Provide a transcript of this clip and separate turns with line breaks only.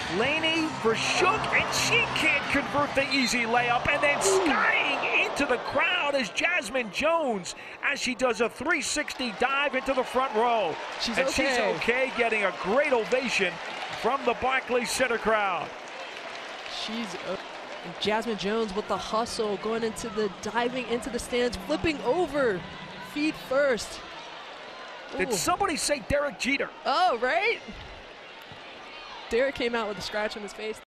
Laney for Shook, and she can't convert the easy layup, and then skying into the crowd is Jazmine Jones as she does a 360 dive into the front row. She's okay, getting a great ovation from the Barclays Center crowd.
Jazmine Jones with the hustle, diving into the stands, flipping over, feet first.
Did somebody say Derek Jeter?
Oh, right? Derek came out with a scratch on his face.